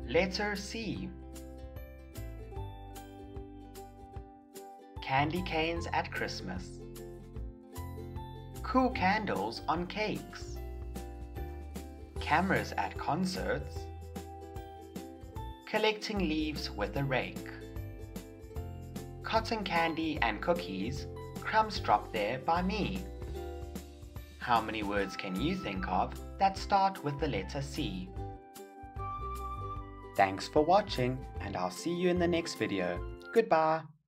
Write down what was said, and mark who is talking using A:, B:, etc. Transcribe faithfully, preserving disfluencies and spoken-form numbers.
A: Letter C. Candy canes at Christmas. Cool candles on cakes. Cameras at concerts. Collecting leaves with a rake. Cotton candy and cookies, crumbs dropped there by me. How many words can you think of that start with the letter C? Thanks for watching, and I'll see you in the next video. Goodbye.